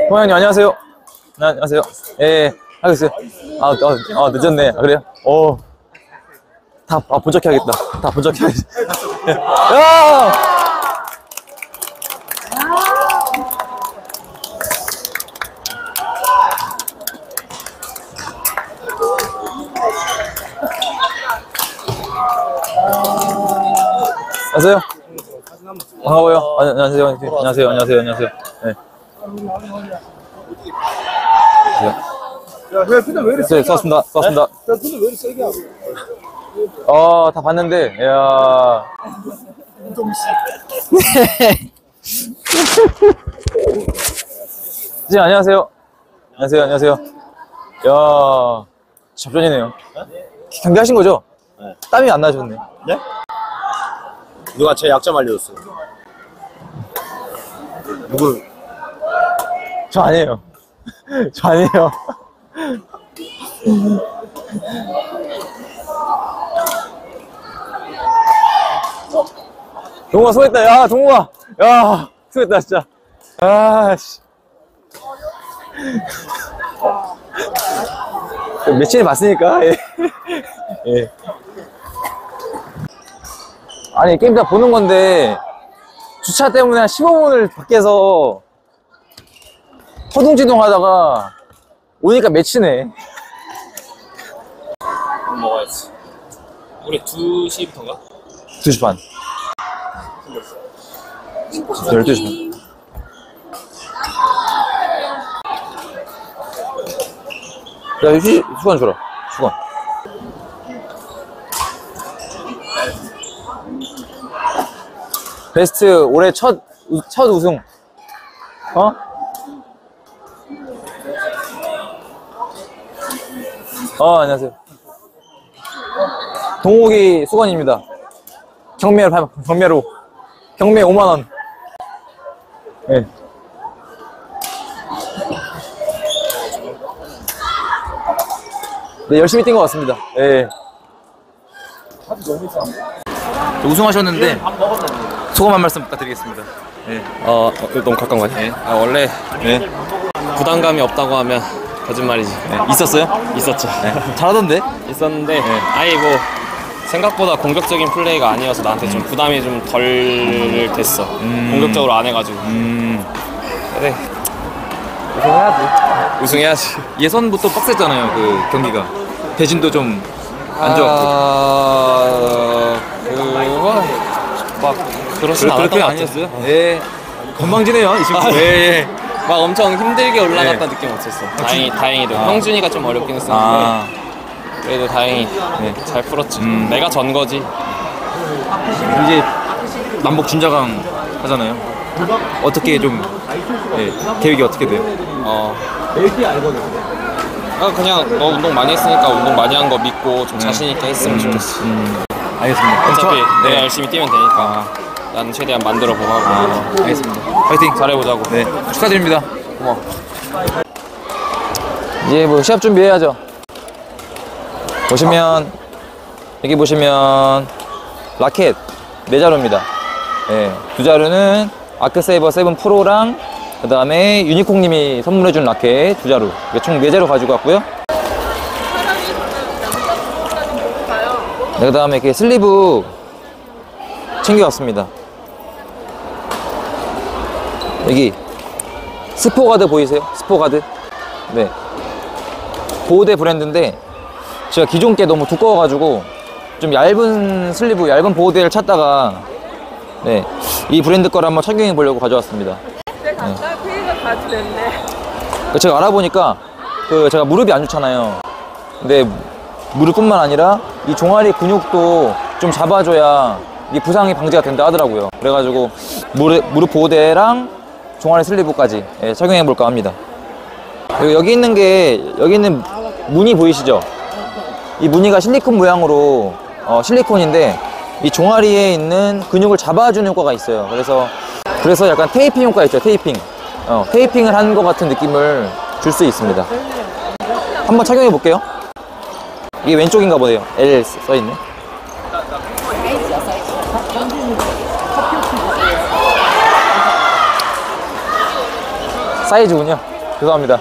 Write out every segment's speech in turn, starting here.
호영님 안녕하세요. 네, 안녕하세요. 예, 하고 있어요. 늦었네. 그래요? 다 분석해야겠다. 다 분석해야지. 야! 안녕하세요. 반가워요. 안녕하세요. 안녕하세요. 안녕하세요. 안녕하세요. 네. 야, 근데 왜 이렇게 네, 수고하셨습니다. 수고하셨습니다. 야, 근데 왜 이렇게 세게 하고? 다 봤는데, 야. 선생님, 안녕하세요. 안녕하세요. 안녕하세요. 야, 접전이네요. 경기 하신 거죠? 네. 땀이 안 나셨네. 네? 누가 제 약점 알려줬어요? 누구? 저 아니에요. 저 아니에요. 동우가 수고했다. 야, 동우가. 야, 수고했다, 진짜. 씨. 며칠 봤으니까. 예. 예. 아니, 게임 다 보는 건데, 주차 때문에 한 15분을 밖에서 허둥지둥 하다가 오니까 매치네. 밥 먹어야지. 우리 2시부터인가? 2시 반. 12시 반. 야, 수건 줘라. 수건. 베스트 올해 첫 우승. 안녕하세요. 동욱이 수건입니다. 경매로. 경매 5만원. 예. 네, 열심히 뛴 것 같습니다. 예. 우승하셨는데, 소감 한 말씀 부탁드리겠습니다. 예. 너무 가까운 거 같아요. 원래 네. 부담감이 없다고 하면 거짓말이지. 네. 있었어요? 있었죠. 네. 잘하던데? 있었는데 아예 뭐 생각보다 공격적인 플레이가 아니어서 나한테 좀 부담이 좀 덜 됐어. 공격적으로 안 해가지고. 그래. 우승해야지. 예선부터 빡셌잖아요, 그 경기가. 대진도 좀 안 좋았고. 그거 막 그렇진 않았던 것 같아요. 아니었어요? 예. 건방지네요, 이 친구. 예. 막 엄청 힘들게 올라갔다는 네. 느낌 없었어. 다행히도. 형준이가 좀 어렵긴 했었는데 그래도 다행히 잘 풀었지. 내가 전 거지. 이제 남북 준자강 하잖아요. 어떻게 좀 계획이 어떻게 돼요? 그냥 너 운동 많이 했으니까 운동 많이 한 거 믿고 좀 자신 있게 했으면 좋겠어. 알겠습니다. 어차피 내가 열심히 뛰면 되니까 나는 최대한 만들어 보고 하고. 알겠습니다. 파이팅! 잘해보자고. 네, 축하드립니다. 고마워. 이제 뭐 시합 준비해야죠. 여기 보시면 라켓 4자루입니다. 네, 2자루는 아크세이버 7 프로랑 그 다음에 유니콩님이 선물해준 라켓 2자루, 총 4자루 가지고 왔고요. 네, 그 다음에 이렇게 슬리브 챙겨왔습니다. 여기 스포가드 보이세요? 스포가드. 네, 보호대 브랜드인데 제가 기존 게 너무 두꺼워가지고 좀 얇은 슬리브, 얇은 보호대를 찾다가 이 브랜드 거를 한번 착용해 보려고 가져왔습니다. 제가 알아보니까 제가 무릎이 안 좋잖아요. 근데 무릎뿐만 아니라 이 종아리 근육도 좀 잡아줘야 이 부상이 방지가 된다 하더라고요. 그래가지고 무릎 보호대랑 종아리 슬리브까지 착용해 볼까 합니다. 그리고 여기 있는 무늬 보이시죠? 이 무늬가 실리콘 모양으로 실리콘인데 이 종아리에 있는 근육을 잡아주는 효과가 있어요. 그래서 약간 테이핑 효과 있죠. 테이핑을 한 것 같은 느낌을 줄 수 있습니다. 한번 착용해 볼게요. 이게 왼쪽인가 보네요. L 써있네. 사이즈군요. 죄송합니다.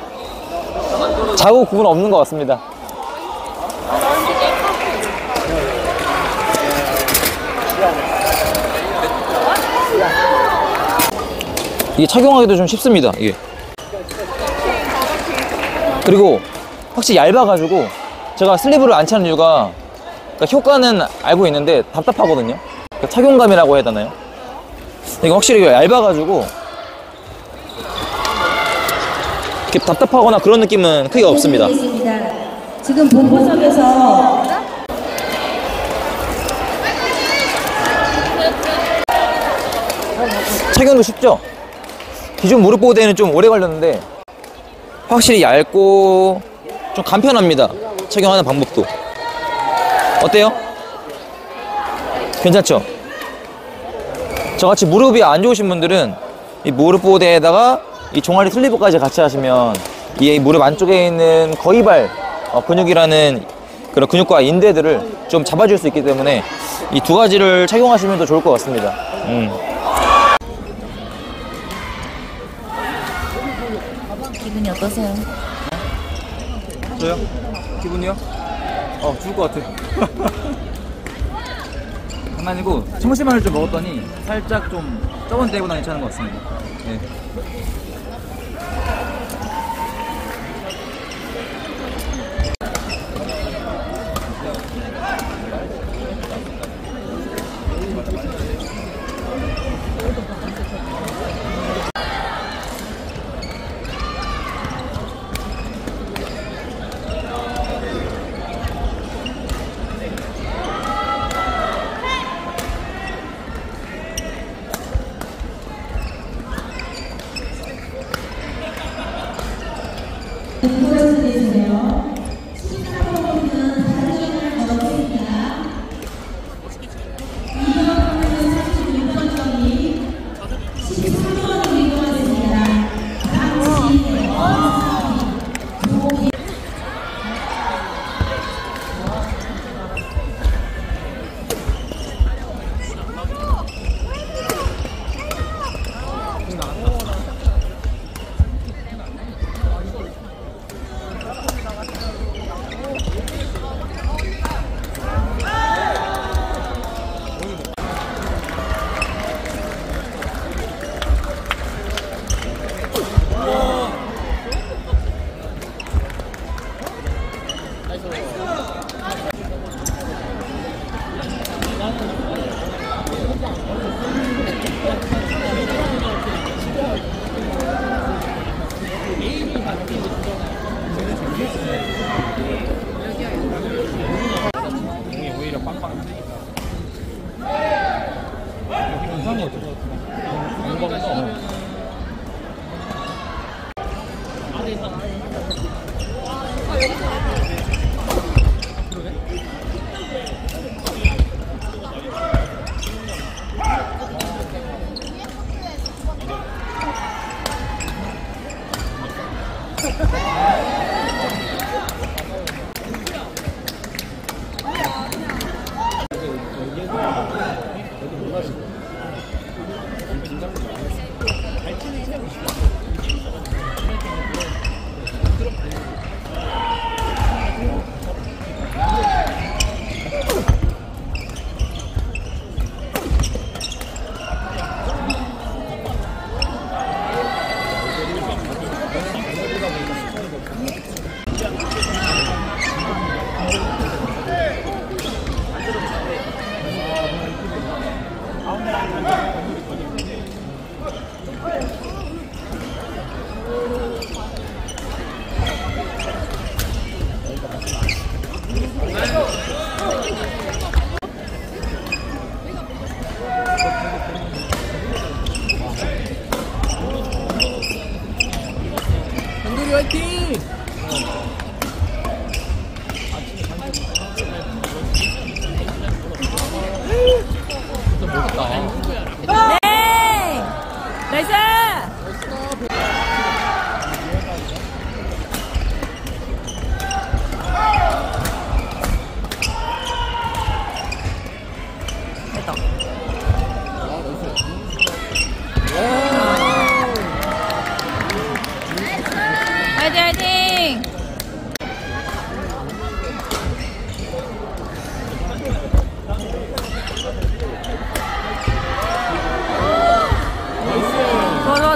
자국 구분 없는 것 같습니다. 이게 착용하기도 좀 쉽습니다. 이게. 그리고 확실히 얇아가지고 제가 슬리브를 안 차는 이유가, 그러니까 효과는 알고 있는데 답답하거든요. 그러니까 착용감이라고 해야 되나요? 이게 확실히 얇아가지고 이렇게 답답하거나 그런 느낌은 크게 없습니다. 지금 본부석에서 착용도 쉽죠? 기존 무릎 보호대는 좀 오래 걸렸는데 확실히 얇고 좀 간편합니다. 착용하는 방법도. 어때요? 괜찮죠? 저같이 무릎이 안 좋으신 분들은 이 무릎 보호대에다가 이 종아리 슬리브까지 같이 하시면 이 무릎 안쪽에 있는 거위발 근육이라는 그런 근육과 인대들을 좀 잡아줄 수 있기 때문에 이 두 가지를 착용하시면 더 좋을 것 같습니다. 기분이 어떠세요? 저요? 기분이요? 죽을 것 같아. 장난이고 청심환을 좀 먹었더니 살짝 좀 저번 때보다 괜찮은 것 같습니다. 네.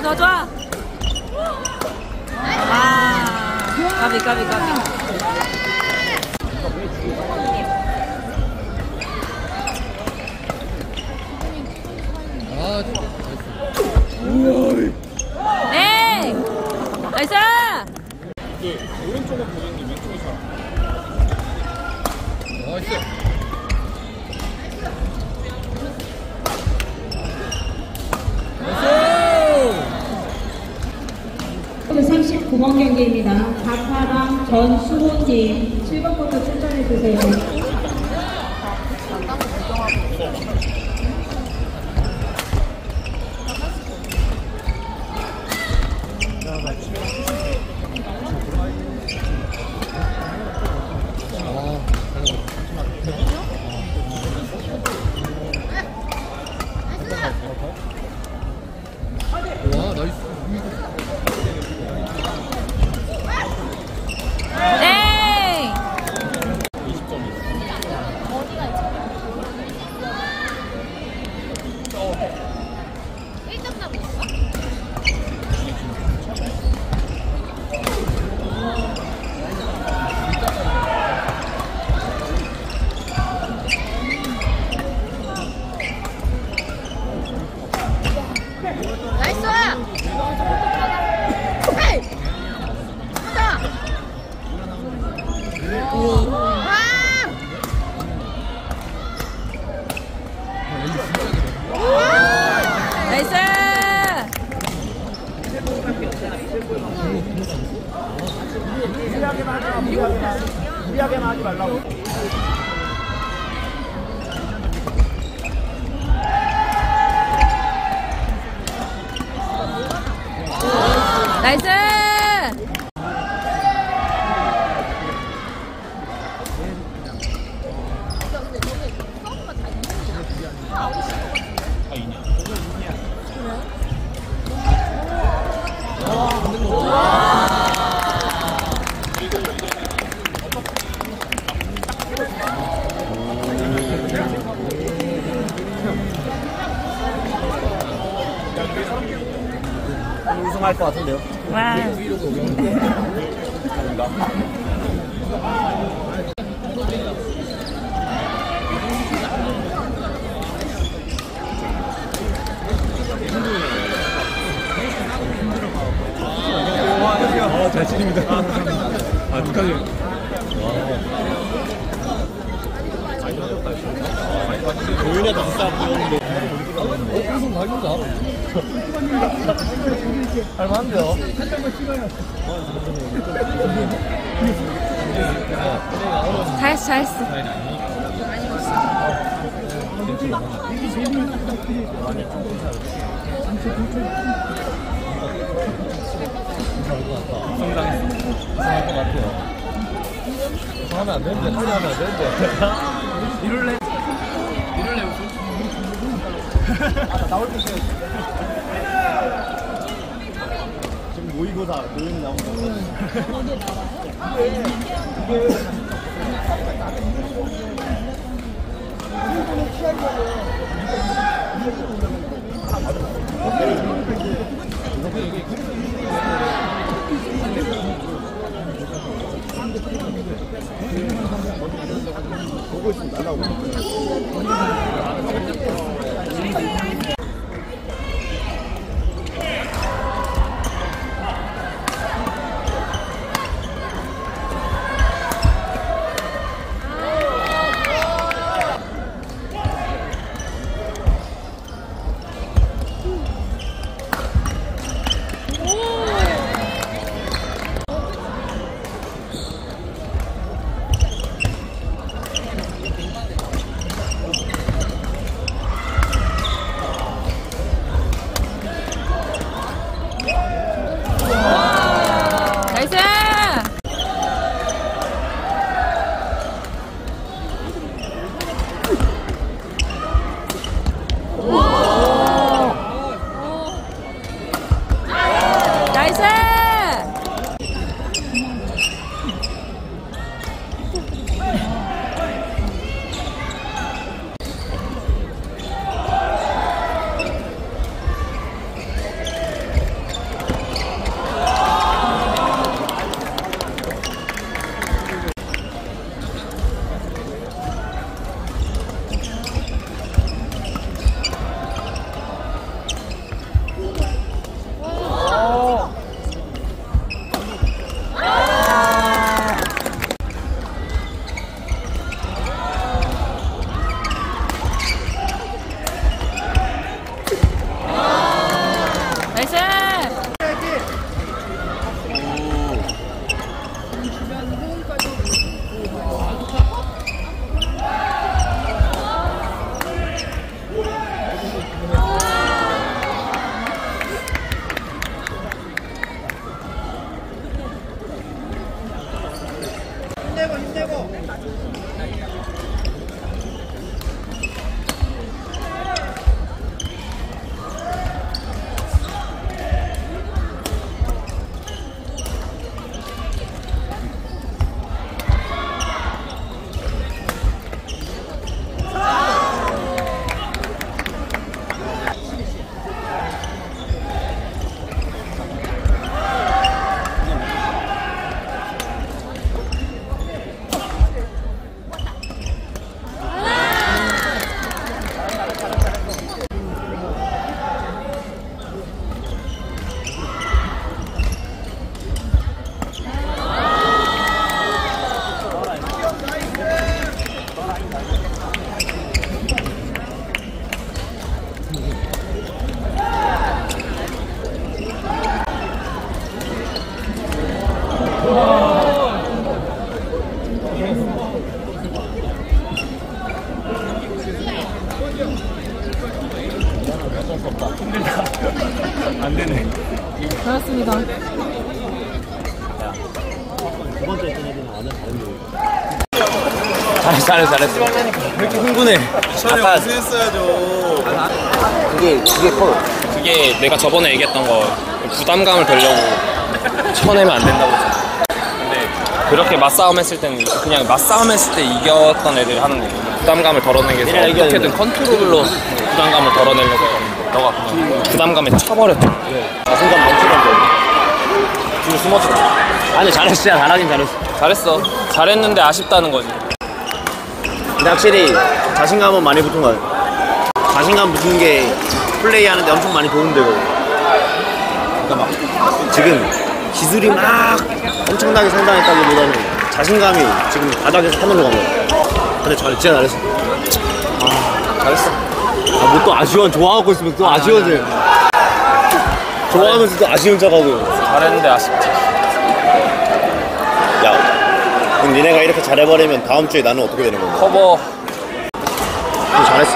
좋아 좋아. 아 까비 까비 까비. 네. 나이스. 오른쪽은 보이는데 왼쪽이 잘. 오늘 39번 경기입니다. 박하랑 전수호님 7번부터 출전해주세요. 네. 나이스! 헤이! 가자! 나이스. 무리하게만 하지 말라고. 나이스. 우승할 것 같은데요? 와. 잘 치립니다. 아, 축하드려요. 도윤이한테 비싸 보였는데. 우승 각인가? 할만한데요? 잘했어 잘했어. 우승할 것 같아요. 우승하면 안 되는데, 빨리 하면 안 되는데. 이럴래 우승? 나올 때 지금 모의고사 도윤이 나온 거. 보고 있으면 날라오고. 안 되네. 잘했습니다. 두 번째 했던 애들은 완전 다른데. 잘했어. 왜 이렇게 흥분해? 시원이 형 고생했어야죠. 그게 커. 그게 내가 저번에 얘기했던 거 부담감을 덜려고 쳐내면 안 된다고 했잖아. 근데 그렇게 맞싸움 했을 때는 그냥 맞싸움 했을 때 이겼던 애들이 하는 거고 부담감을 덜어내기 위해서 어떻게든 컨트롤로 부담감을 덜어내려고 했는데 너가 그냥 부담감에 쳐버렸잖아. 자신감 넘치던데. 뒤로 숨어졌어. 아니 잘했어. 잘하긴 잘했어. 잘했어. 잘했는데 아쉽다는 거지. 근데 확실히 자신감은 많이 붙은 거 같아. 자신감 붙은 게 플레이하는데 엄청 많이 도움되고. 그러니까 막 지금 기술이 막 엄청나게 성장했다기보다는 자신감이 지금 바닥에서 하늘로 간 거야. 근데 진짜 잘했어. 잘했어. 뭐 또 아쉬워 좋아하고 있으면 또 아쉬워져. 좋아하면서 또 아쉬운 척하고. 잘했는데 아쉽지. 야, 그럼 니네가 이렇게 잘해버리면 다음 주에 나는 어떻게 되는 건가? 커버 또 잘했어.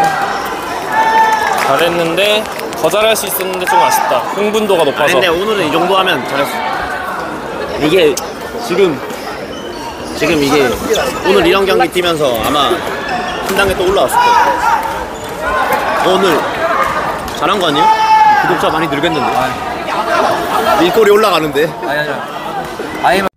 잘했는데 더 잘할 수 있었는데 좀 아쉽다. 흥분도가 높아서. 근데 오늘은 이 정도 하면 잘했어. 이게 지금 이게 오늘 이런 경기 뛰면서 아마 한 단계 또 올라왔을 거야. 오늘 잘한 거 아니야? 구독자 많이 늘겠는데. 일거리 올라가는데. 아니.